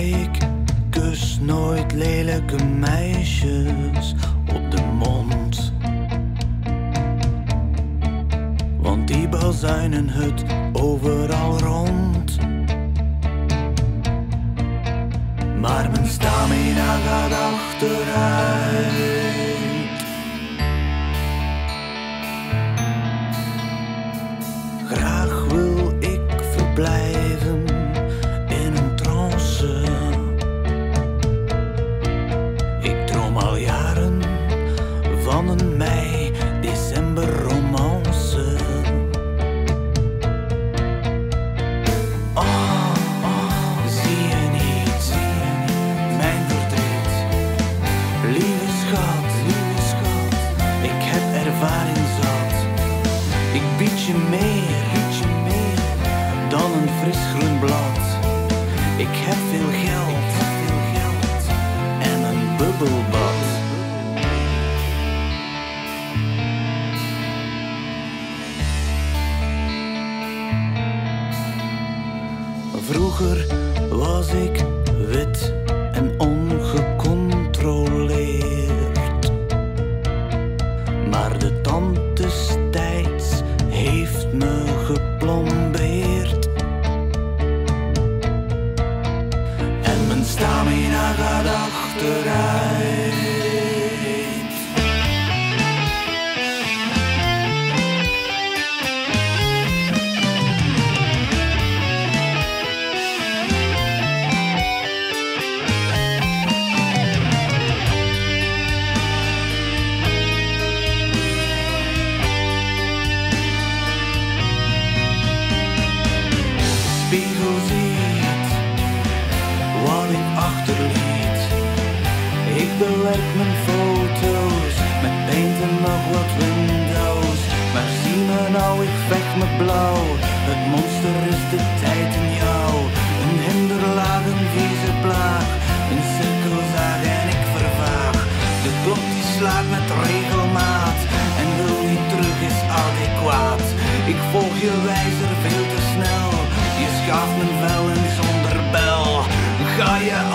Ik kus nooit lelijke meisjes op de mond, want die bazuinen het overal rond. Maar mijn stamina gaat achteruit. Graag wil ik verblijven in een trance. Ik droom al jaren van een mei-december romance. Oh, zie je niet mijn verdriet? Lieve schat, ik heb ervaring zat. Ik bied je meer dan een fris groen blad. Ik heb veel geld en een bubbelbad. Vroeger was ik wit en ongecontroleerd, maar de tand des tijds heeft me geplombeerd. En mijn stamina gaat achteruit. Spiegel ziet wat ik achterliet. Ik bewerk mijn foto's met paint en nog wat windows. Maar zie me nou, ik vecht me blauw. Het monster is de tijd in jou. Een hinderlaag, een vieze plaag, een cirkelzaag en ik vervaag. De klok die slaat met regelmaat en wil niet terug is adequaat. Ik volg je wijzer veel te snel. Je schaaft mijn vel en zonder bel ga je